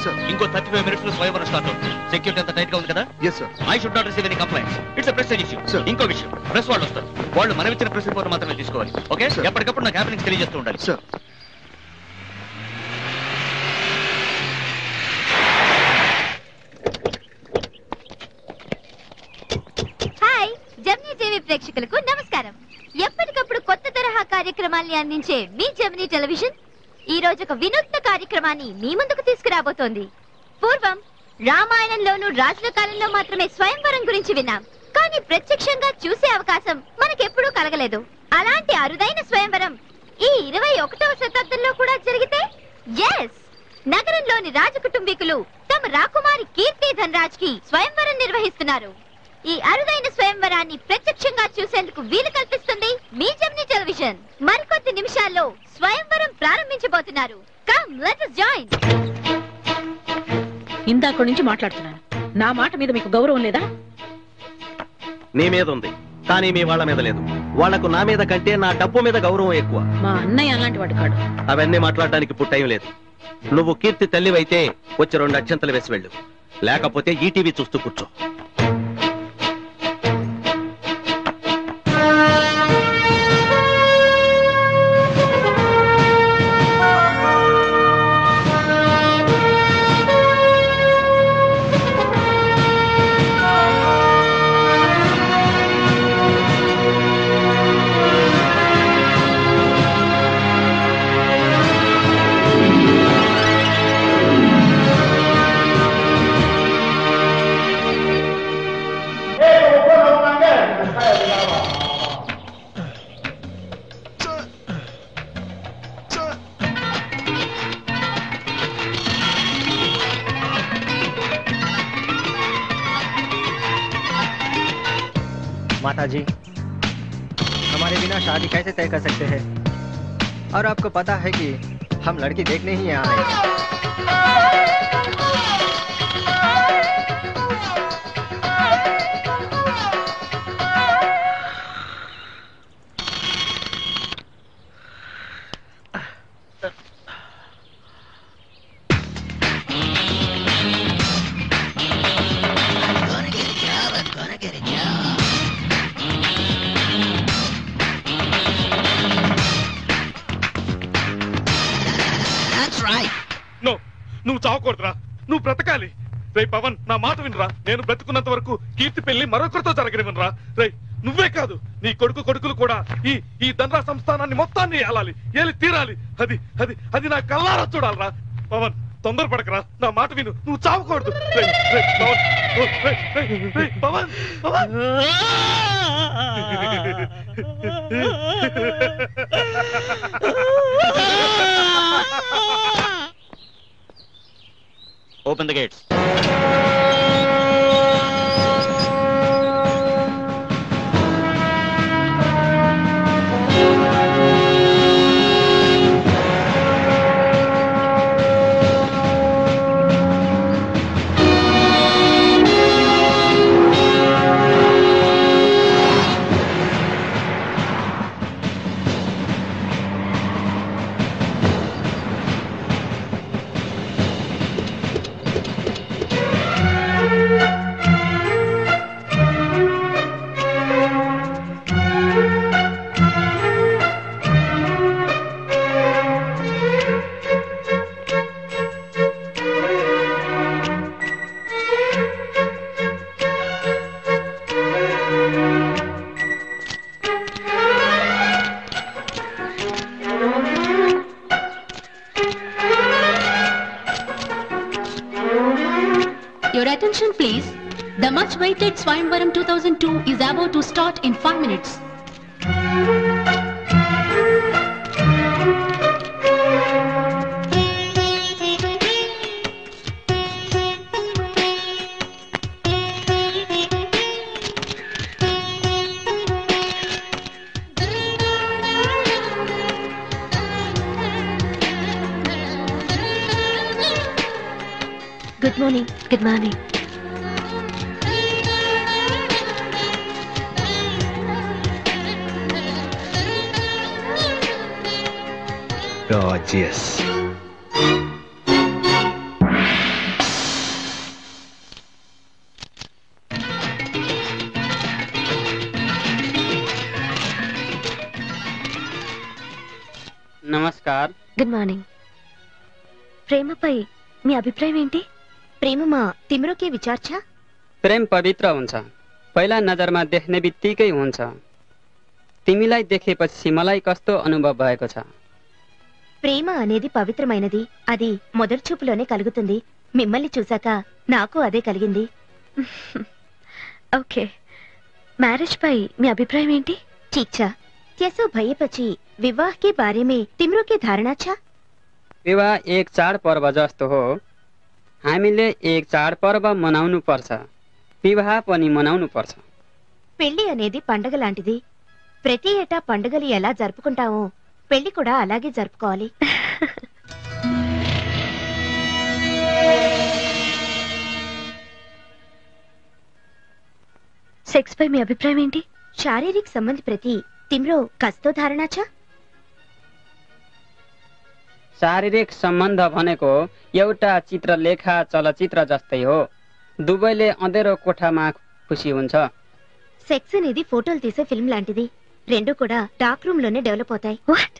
ఇంకో 35 minutes లో స్వయంవరం స్టార్ట్ అవుతుంది. సెక్యూరిటీ అంతా టైట్ గా ఉంది కదా? I should not receive any complaints. It's a prestige issue. ఇంకో విషయం, ప్రెస్ వాళ్ళు వస్తారు. వాళ్ళు మనం ఇచ్చిన ప్రెస్ రిపోర్ట్ మాత్రమే తీసుకోవాలి. ఓకే? ఎప్పటికప్పుడు నాకు హ్యాపెనింగ్స్ తెలియజేస్తూ ఉండాలి. హాయ్, జెమినీ టీవీ ప్రేక్షకులకు నమస్కారం. ఎప్పటికప్పుడు కొత్త తరహా కార్యక్రమాల్ని అందించే మీ జెమినీ టెలివిజన్ ఈ రోజు ఒక వినూత్న కార్యక్రమాన్ని మీ ముందుకు తీసుకురాబోతోంది. పూర్వం రామాయణంలోనూ రాజుల కాలంలో మాత్రమే స్వయంవరం గురించి విన్నాం. కానీ ప్రత్యక్షంగా చూసే అవకాశం మనకెప్పుడూ కలగలేదు. అలాంటి అరుదైన స్వయంవరం ఈ 21వ శతాబ్దంలో కూడా జరిగితే ఎస్, నగరంలోని రాజకుటుంబీకులు తమ రాకుమారి కీర్తి ధనరాజ్ కి స్వయంవరం నిర్వహిస్తున్నారు. ఈ అరుదైన స్వయంవరాన్ని ప్రత్యక్షంగా చూసేందుకు వీలు కల్పిస్తుంది మీ జెమినీ టెలివిజన్. మరికొద్ది నిమిషాల్లో స్వయంవరం ప్రారంభించబోతున్నారు. Come, let us join. ఇందాక నుంచి మాట్లాడుతున్నాను. నా మాట మీద మీకు గౌరవం లేదా? నీ మీద ఉంది, కానీ మీ వాళ్ళ మీద లేదు. వాళ్లకు నా మీద కంటే నా డబ్బు మీద గౌరవం ఎక్కువ. మా అన్నయ్య అలాంటి వాడు కాడు. అవన్నీ మాట్లాడడానికి పుట్టయం లేదు. నువ్వు కీర్తి తల్లివైతే వచ్చి 2 అక్షంతలు వేసి వెళ్ళు, లేకపోతే ఈటీవీ చూస్తూ కూర్చో. माता जी, हमारे बिना शादी कैसे तय कर सकते हैं? और आपको पता है कि हम लड़की देखने ही यहाँ आए हैं। నువ్వు చావకూడదురా, నువ్వు బ్రతకాలి. రే పవన్, నా మాట వినరా. నేను బ్రతుకున్నంత వరకు కీర్తి పెళ్లి మరొకరితో జరగనివనరా. రే, నువ్వే కాదు, నీ కొడుకులు కూడా ఈ దండ్రా సంస్థానాన్ని మొత్తాన్ని ఏలి తీరాలి. అది అది అది నా కళ్ళారా చూడాలరా. పవన్, తొందరపడకరా, నా మాట విను. నువ్వు చావకూడదు. Pavan, Pavan. Open the gates. Your attention please. The much awaited Swayamvaram 2002 is about to start in 5 minutes. Good morning. Good morning. Gorgeous. నమస్కార్. Good morning. ప్రేమపై మీ అభిప్రాయం ఏంటి? प्रेममा तिम्रो के विचार छ? प्रेम पवित्र हुन्छ, पहिला नजरमा देख्ने बित्तिकै हुन्छ. तिमीलाई देखेपछि मलाई कस्तो अनुभव भएको छ? ప్రేమ అనేది పవిత్రమైనది. అది మొదటి చూపులోనే కలుగుతుంది. మిమ్మల్ని చూసాక నాకు అదే కలిగింది. ఓకే, మ్యారేజ్ పై మీ అభిప్రాయం ఏంటి? ठीक छ. त्यसो भएपछि विवाह के बारे में तिम्रो के धारणा छ? विवाह एक चाडपर्व जस्तो हो. हामीले एक चाडपर्व मनाउनु पर्छ, विवाह पनि मनाउनु पर्छ. పెళ్లి అనేది పండగ లాంటిది. ప్రతి ఏటా పండుగలు ఎలా జరుపుకుంటామో పెళ్లి కూడా అలాగే జరుపుకోవాలి. సెక్స్ పై మీ అభిప్రాయం ఏంటి? శారీरिक संबंध प्रति तिम्रो कस्तो धारणा छ? शारीरिक सम्बन्ध भनेको एउटा चित्रलेखा चलचित्र जस्तै हो. दुवैले अँधेरो कोठामा खुसी हुन्छ. సెక్స్ అనేది ఫోటోలు తీసే ఫిల్మ్ లాంటిది. రెండు కూడా డార్క్ రూమ్ లోనే డెవలప్ అవుతాయి. What?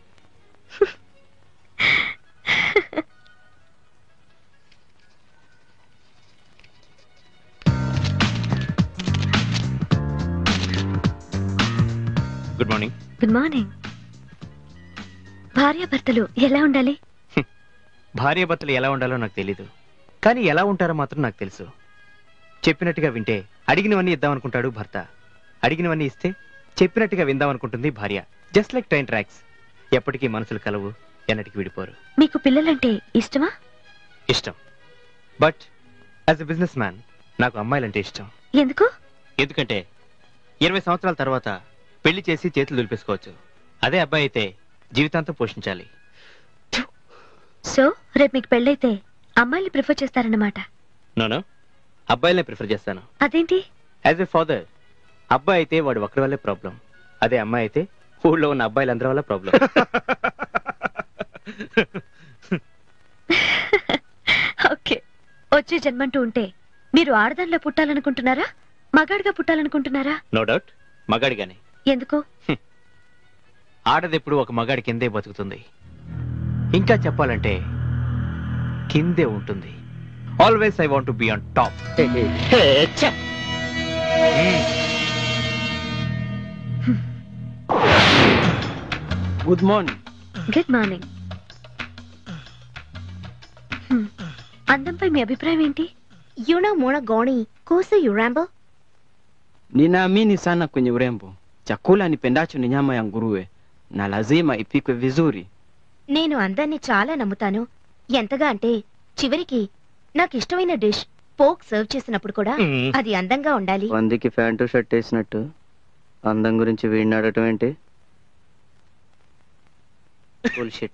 Good morning. Good morning. భార్యాభర్తలు ఎలా ఉండాలి? భార్యాభర్తలు ఎలా ఉండాలో నాకు తెలీదు, కానీ ఎలా ఉంటారో మాత్రం నాకు తెలుసు. చెప్పినట్టుగా వింటే అడిగినవన్నీ ఇద్దామనుకుంటాడు భర్త, అడిగినవన్నీ ఇస్తే చెప్పినట్టుగా విందామనుకుంటుంది భార్య. Just like train tracks. ఎప్పటికీ మనసులు కలవు, ఎన్నటికి విడిపోరు. మీకు పిల్లలంటే ఇష్టమా? ఇష్టం, but as a business man నాకు అమ్మాయిలంటే ఇష్టం. ఎందుకు? ఎందుకంటే 20 సంవత్సరాల తర్వాత పెళ్లి చేసి చేతులు దులిపేసుకోవచ్చు. అదే అబ్బాయి అయితే జీవితాంతం పోషించాలి. సో రేపు మీకు పెళ్ళైతే అమ్మాయిని ప్రిఫర్ చేస్తారన్నమాట? నోనో, అబ్బాయిలనే ప్రిఫర్ చేస్తాను. అదేంటి? యాజ్ ఎ ఫాదర్, అబ్బాయి అయితే వాడు ఒక్కడి వల్లే ప్రాబ్లం, అదే అమ్మాయి అయితే ఊళ్ళో ఉన్న అబ్బాయిలందరి వల్ల ప్రాబ్లం. ఓకే, వచ్చే జన్మంటూ ఉంటే మీరు ఆడదానిలో పుట్టాలనుకుంటున్నారా, మగాడిగా పుట్టాలనుకుంటున్నారా? No doubt మగాడిగానే. ఎందుకు? ఆడదెప్పుడు ఒక మగాడి కిందే బతుకుతుంది. ఇంకా చెప్పాలంటే కిందే ఉంటుంది. Always I want to be on top. Good morning. Good morning. అందంపై మీ అభిప్రాయం ఏంటి? Yuna mwana goni kuhusu urembo? Ninaamini sana kwenye urembo. Chakula nipendacho ni nyama ya nguruwe na lazima ipikwe vizuri. నేను అందాన్ని చాలా నమ్ముతాను. ఎంతగా అంటే చివరికి నాకు ఇష్టమైన డిష్ పోక్ సర్వ్ చేసినప్పుడు కూడా అది అందంగా ఉండాలి. వందికి ప్యాంటు షర్ట్ వేసినట్టు అందం గురించి వీడినాడటం ఏంటి? బుల్షిట్.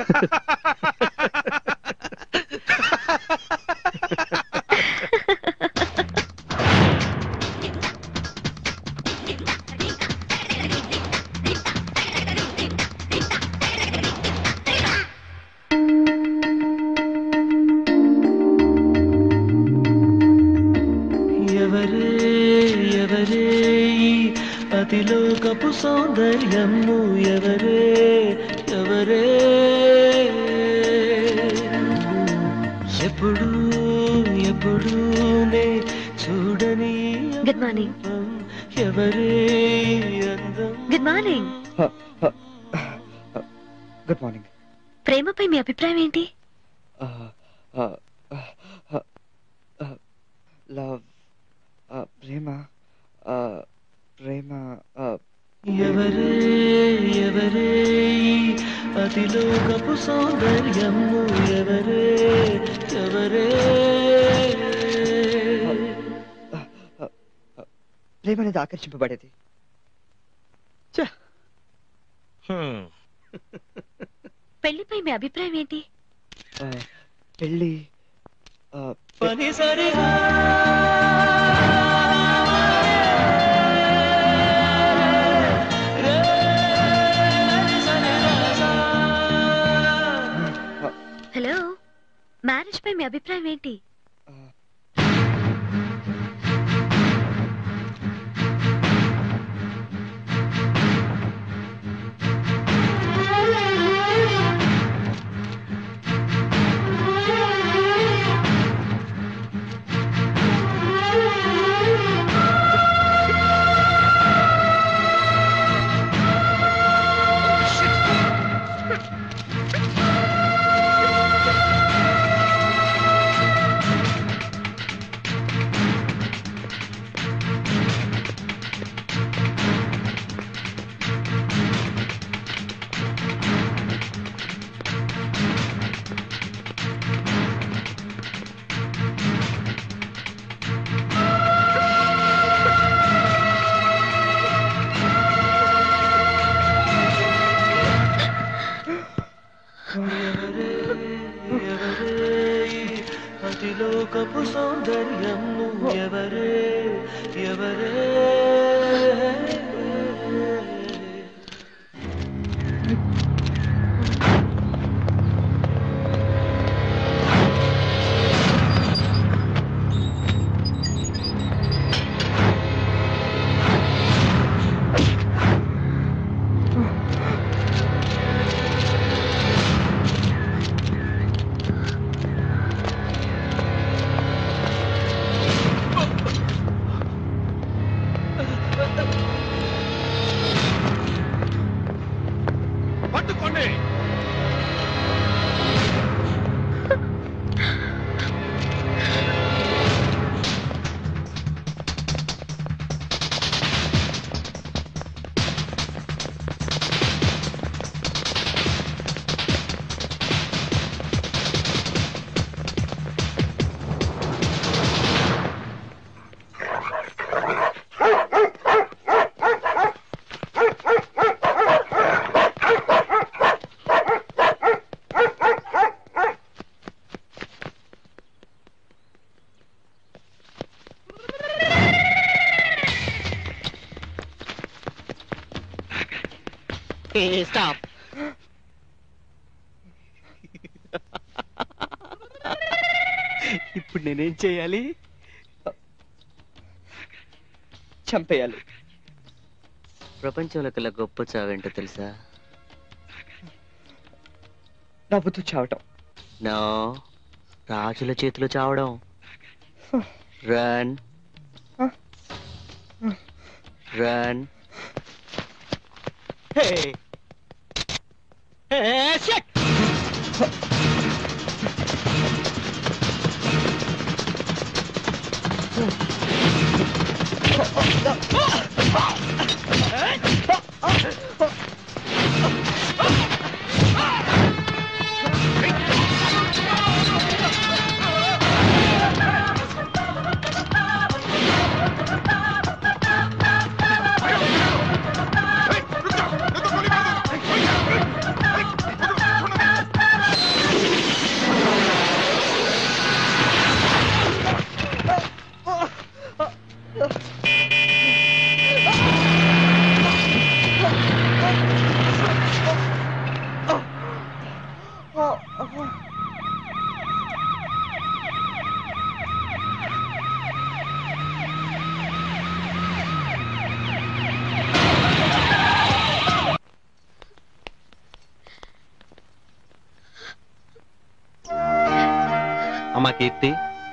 అతిలోకపు సౌందర్యము ఎవరే ఎవరే ఎప్పుడు ఎప్పుడు నే చూడని. Good morning. ఎవరే అందం. Good morning. Good morning. ప్రేమపై మీ అభిప్రాయం ఏంటి? లవ్, ప్రేమ, ప్రేమ. ఎవరే ఎవరే అతిలోకపు సౌందర్యము ఎవరే ఎవరే. ప్రేమ అనేది ఆకర్షింపబడేది. పెళ్లిపై మీ అభిప్రాయం ఏంటి? పెళ్లి పని సరిగా హలో, మ్యారేజ్ పై మీ అభిప్రాయం ఏంటి? బ్రతుకపు సౌందర్యం నువ్వెవరే ఎవరే పట్టుకోండి. స్టాప్. ఇప్పుడు నేనేం చేయాలి? చంపేయాలి. ప్రపంచంలో కల్లా గొప్ప చావేంటో తెలుసా? నవ్వుతూ చావటం. నో, రాజుల చేతిలో చావడం. Run run. Hey! Hey, shit! అమ్మా కీర్తి,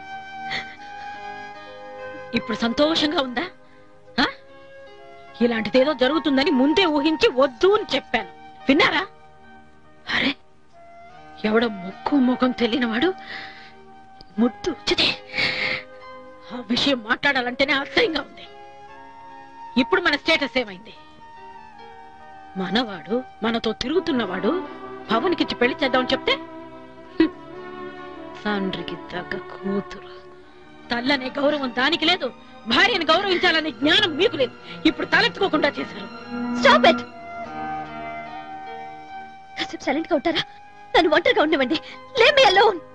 ఇప్పుడు సంతోషంగా ఉందా? ఆ? ఇలాంటిదేదో జరుగుతుందని ముందే ఊహించి వద్దు అని చెప్పాను, విన్నారా? అరే, ఎవడో ముక్కు ముఖం తెలియనివాడు ముద్దు చితే. ఆ విషయం మాట్లాడాలంటేనే అసహ్యంగా ఉంది. ఇప్పుడు మన స్టేటస్ ఏమైంది? మనవాడు, మనతో తిరుగుతున్నవాడు పవన్కిచ్చి పెళ్లి చేద్దామని చెప్తే తండ్రికి తగ్గ కూతురు. తల్లనే గౌరవం దానికి లేదు, భార్యను గౌరవించాలనే జ్ఞానం మీకు లేదు. ఇప్పుడు తలెత్తుకోకుండా చేశారు. Stop it. కాసేపు సైలెంట్ గా ఉంటారా? నన్ను ఒంటరిగా ఉండనివ్వండి. లేవ్ మీ అలోన్.